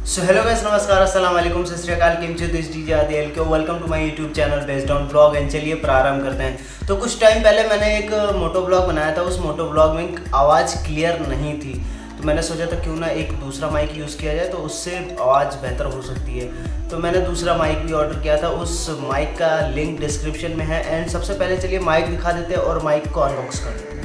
So hello guys, नमस्कार, अस्सलाम वालेकुम, सत श्री अकाल, किमचे दिस डीजे आदिल के welcome to my YouTube channel based on vlog. And चलिए प्रारंभ करते हैं। तो कुछ टाइम पहले मैंने एक मोटो ब्लॉग बनाया था। उस मोटो ब्लॉग में आवाज़ क्लियर नहीं थी, तो मैंने सोचा था क्यों ना एक दूसरा माइक यूज़ किया जाए, तो उससे आवाज़ बेहतर हो सकती है। तो मैंने दूसरा माइक भी ऑर्डर किया था। उस माइक का लिंक डिस्क्रिप्शन में है। एंड सबसे पहले चलिए माइक दिखा देते हैं और माइक को अनबॉक्स कर देते हैं।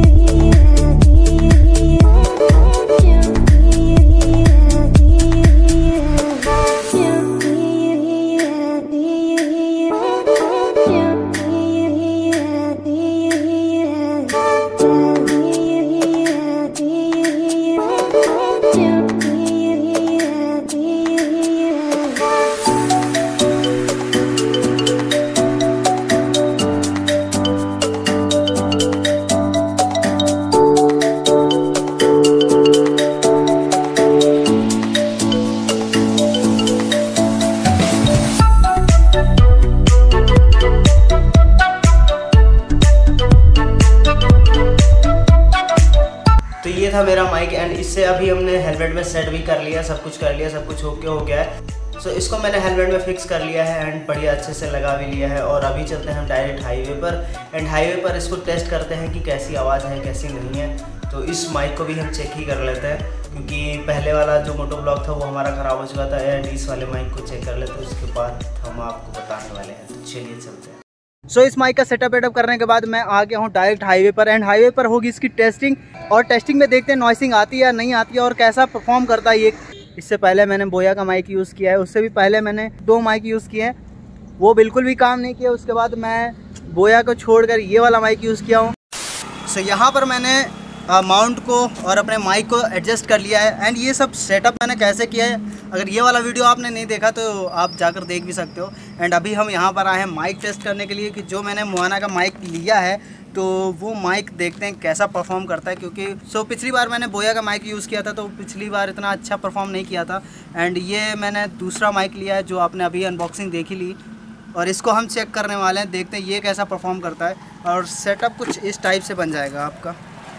तो ये था मेरा माइक। एंड इससे अभी हमने हेलमेट में सेट भी कर लिया, सब कुछ कर लिया, सब कुछ ओके हो गया है। सो इसको मैंने हेलमेट में फिक्स कर लिया है एंड बढ़िया अच्छे से लगा भी लिया है। और अभी चलते हैं हम डायरेक्ट हाईवे पर। एंड हाईवे पर इसको टेस्ट करते हैं कि कैसी आवाज़ है, कैसी नहीं है। तो इस माइक को भी हम चेक ही कर लेते हैं, क्योंकि पहले वाला जो मोटो ब्लॉग था वो हमारा ख़राब हो चुका था। एंड इस वाले माइक को चेक कर लेते हैं, उसके बाद हम आपको बताने वाले हैं। तो चलिए चलते हैं। सो इस माइक का सेटअप वेटअप करने के बाद मैं आ गया हूँ डायरेक्ट हाईवे पर। एंड हाईवे पर होगी इसकी टेस्टिंग, और टेस्टिंग में देखते हैं नॉइसिंग आती है या नहीं आती है और कैसा परफॉर्म करता है ये। इससे पहले मैंने बोया का माइक यूज़ किया है, उससे भी पहले मैंने 2 माइक यूज़ किए हैं, वो बिल्कुल भी काम नहीं किया। उसके बाद मैं बोया को छोड़कर ये वाला माइक यूज़ किया हूँ। सो यहाँ पर मैंने माउंट को और अपने माइक को एडजस्ट कर लिया है। एंड ये सब सेटअप मैंने कैसे किया है, अगर ये वाला वीडियो आपने नहीं देखा तो आप जाकर देख भी सकते हो। एंड अभी हम यहाँ पर आए हैं माइक टेस्ट करने के लिए, कि जो मैंने मोआना का माइक लिया है तो वो माइक देखते हैं कैसा परफॉर्म करता है। क्योंकि पिछली बार मैंने बोया का माइक यूज़ किया था, तो पिछली बार इतना अच्छा परफॉर्म नहीं किया था। एंड ये मैंने दूसरा माइक लिया है जो आपने अभी अनबॉक्सिंग देखी ली, और इसको हम चेक करने वाले हैं, देखते हैं ये कैसा परफॉर्म करता है। और सेटअप कुछ इस टाइप से बन जाएगा आपका।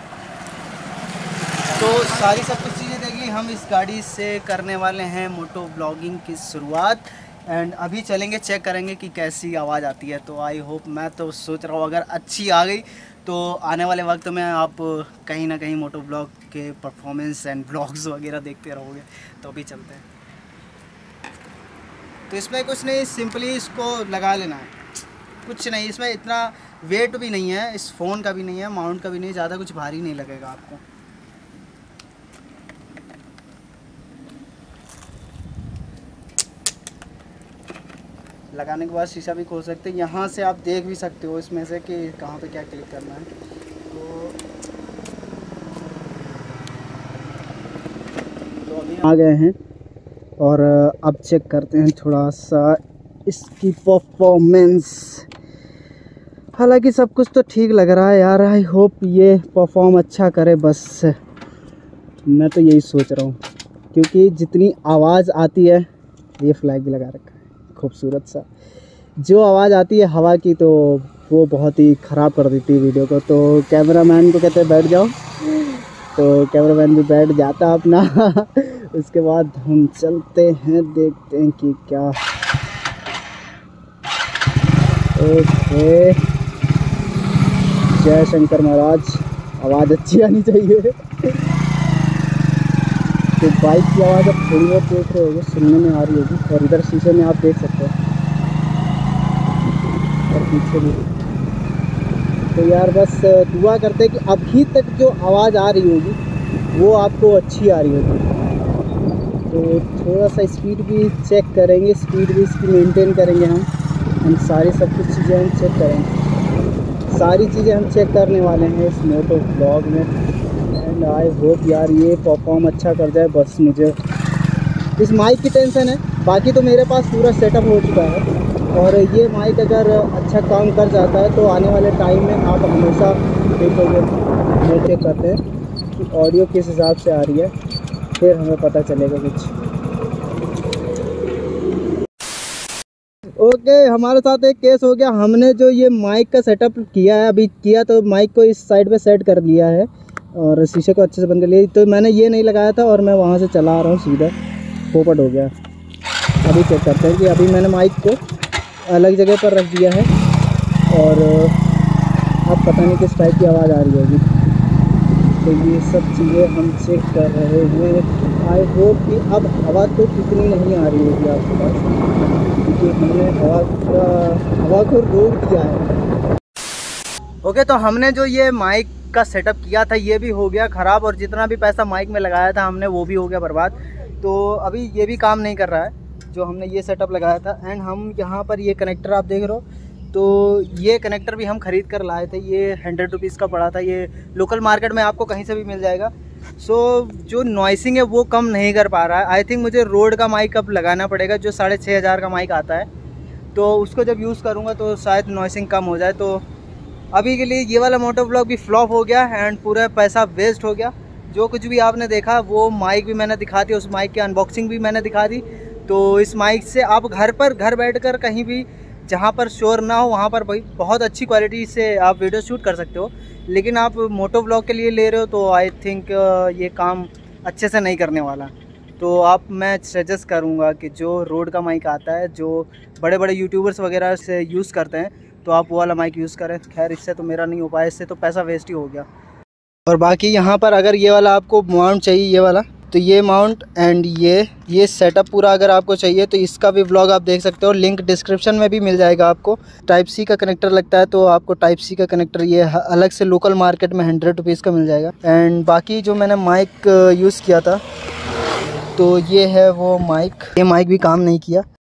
तो सारी सब कुछ चीज़ें देखिए, हम इस गाड़ी से करने वाले हैं मोटो ब्लॉगिंग की शुरुआत। एंड अभी चलेंगे, चेक करेंगे कि कैसी आवाज़ आती है। तो आई होप, मैं तो सोच रहा हूँ अगर अच्छी आ गई तो आने वाले वक्त में आप कहीं ना कहीं मोटो ब्लॉग के परफॉर्मेंस एंड ब्लॉग्स वगैरह देखते रहोगे। तो अभी चलते हैं। तो इसमें कुछ नहीं, सिंपली इसको लगा लेना है, कुछ नहीं। इसमें इतना वेट भी नहीं है, इस फ़ोन का भी नहीं है, माउंट का भी नहीं, ज़्यादा कुछ भारी नहीं लगेगा आपको। लगाने के बाद शीशा भी खोल सकते हैं। यहाँ से आप देख भी सकते हो इसमें से कि कहाँ पे क्या क्लिक करना है। तो अभी आ गए हैं और अब चेक करते हैं थोड़ा सा इसकी परफॉर्मेंस। हालांकि सब कुछ तो ठीक लग रहा है यार। आई होप ये परफॉर्म अच्छा करे, बस मैं तो यही सोच रहा हूँ। क्योंकि जितनी आवाज़ आती है, ये फ्लैग भी लगा रखा है खूबसूरत सा, जो आवाज़ आती है हवा की, तो वो बहुत ही ख़राब कर देती है वीडियो को। तो कैमरामैन को कहते हैं बैठ जाओ, तो कैमरामैन भी बैठ जाता अपना। उसके बाद हम चलते हैं, देखते हैं कि क्या। ओके, जय शंकर महाराज, आवाज़ अच्छी आनी चाहिए। तो बाइक की आवाज़ अब थोड़ी बहुत देख रहे होगे, सुनने में आ रही होगी। और इधर शीशे में आप देख सकते हो, और पीछे भी। तो यार बस दुआ करते हैं कि अभी तक जो आवाज़ आ रही होगी वो आपको अच्छी आ रही होगी। तो थोड़ा सा स्पीड भी चेक करेंगे, स्पीड भी इसकी मेंटेन करेंगे हम सारी सब कुछ चीज़ें हम चेक करेंगे। सारी चीज़ें हम चेक करने वाले हैं इस मोटो ब्लॉग में। एंड आई होप यार ये परफॉर्म अच्छा कर जाए, बस मुझे इस माइक की टेंशन है। बाकी तो मेरे पास पूरा सेटअप हो चुका है। और ये माइक अगर अच्छा काम कर जाता है तो आने वाले टाइम में आप हमेशा देखोगे, वो चेक करते हैं कि ऑडियो किस हिसाब से आ रही है, फिर हमें पता चलेगा कुछ। ओके, हमारे साथ एक केस हो गया। हमने जो ये माइक का सेटअप किया है, अभी किया तो माइक को इस साइड पे सेट कर लिया है और शीशे को अच्छे से बंद कर लिया। तो मैंने ये नहीं लगाया था और मैं वहाँ से चला आ रहा हूँ सीधा। पोपट हो गया। अभी चेक करते हैं कि अभी मैंने माइक को अलग जगह पर रख दिया है और अब पता नहीं किस टाइप की आवाज़ आ रही होगी। तो ये सब चीज़ें हम चेक कर रहे हैं। आई होप कि अब हवा तो कितनी नहीं आ रही होगी आपके पास, क्योंकि हमने हवा को रोक दिया है। ओके, तो हमने जो ये माइक का सेटअप किया था ये भी हो गया ख़राब और जितना भी पैसा माइक में लगाया था हमने वो भी हो गया बर्बाद। तो अभी ये भी काम नहीं कर रहा है जो हमने ये सेटअप लगाया था। एंड हम यहाँ पर ये कनेक्टर आप देख रहे हो, तो ये कनेक्टर भी हम ख़रीद कर लाए थे। ये 100 रुपीज़ का पड़ा था। ये लोकल मार्केट में आपको कहीं से भी मिल जाएगा। सो जो नॉइसिंग है वो कम नहीं कर पा रहा है। आई थिंक मुझे रोड का माइक अब लगाना पड़ेगा जो 6500 का माइक आता है, तो उसको जब यूज़ करूँगा तो शायद नॉइसिंग कम हो जाए। तो अभी के लिए ये वाला मोटो व्लॉग भी फ्लॉप हो गया एंड पूरा पैसा वेस्ट हो गया। जो कुछ भी आपने देखा वो माइक भी मैंने दिखा दी, उस माइक की अनबॉक्सिंग भी मैंने दिखा दी। तो इस माइक से आप घर बैठकर कहीं भी जहाँ पर शोर ना हो वहाँ पर बहुत अच्छी क्वालिटी से आप वीडियो शूट कर सकते हो। लेकिन आप मोटो व्लॉग के लिए ले रहे हो तो आई थिंक ये काम अच्छे से नहीं करने वाला। तो मैं सजेस्ट करूँगा कि जो रोड का माइक आता है, जो बड़े बड़े यूट्यूबर्स वगैरह से यूज़ करते हैं, तो आप वो वाला माइक यूज़ करें। खैर इससे तो मेरा नहीं हो पाया, इससे तो पैसा वेस्ट ही हो गया। और बाकी यहाँ पर अगर ये वाला आपको माउंट चाहिए, ये वाला, तो ये माउंट एंड ये सेटअप पूरा अगर आपको चाहिए तो इसका भी व्लॉग आप देख सकते हो। लिंक डिस्क्रिप्शन में भी मिल जाएगा आपको। टाइप सी का कनेक्टर लगता है तो आपको टाइप सी का कनेक्टर ये अलग से लोकल मार्केट में 100 रुपीज़ का मिल जाएगा। एंड बाकी जो मैंने माइक यूज़ किया था तो ये है वो माइक। ये माइक भी काम नहीं किया।